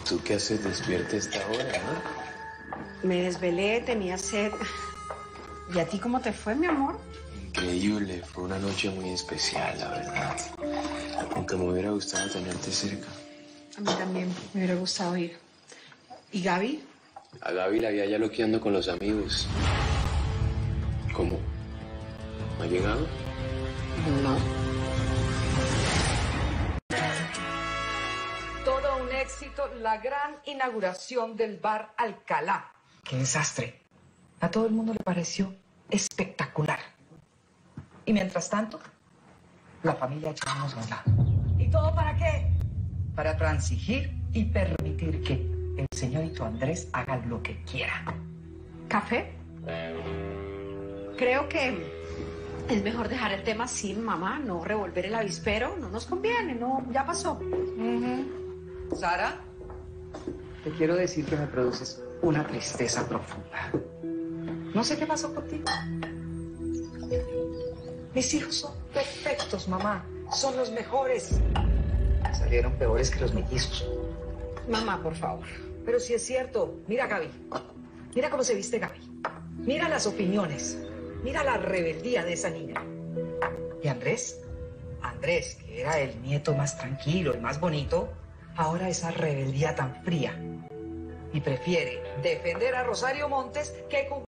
¿Tú qué haces despierta a esta hora, Me desvelé, tenía sed. ¿Y a ti cómo te fue, mi amor? Increíble, fue una noche muy especial, la verdad. Aunque me hubiera gustado tenerte cerca. A mí también me hubiera gustado ir. ¿Y Gaby? A Gaby la vi allá loqueando con los amigos. ¿Cómo? ¿No ha llegado? No. Todo un éxito, la gran inauguración del bar Alcalá. ¡Qué desastre! A todo el mundo le pareció espectacular. Y mientras tanto, la familia echábamos a un lado. ¿Y todo para qué? Para transigir y permitir que el señorito Andrés haga lo que quiera. ¿Café? Creo que es mejor dejar el tema así, mamá, no revolver el avispero. No nos conviene, no, ya pasó. Sara, te quiero decir que me produces una tristeza profunda. No sé qué pasó contigo. Mis hijos son perfectos, mamá. Son los mejores. Salieron peores que los mellizos. Mamá, por favor. Pero si es cierto, mira a Gaby. Mira cómo se viste Gaby. Mira las opiniones. Mira la rebeldía de esa niña. Y Andrés, que era el nieto más tranquilo, el más bonito, ahora esa rebeldía tan fría. Y prefiere defender a Rosario Montes que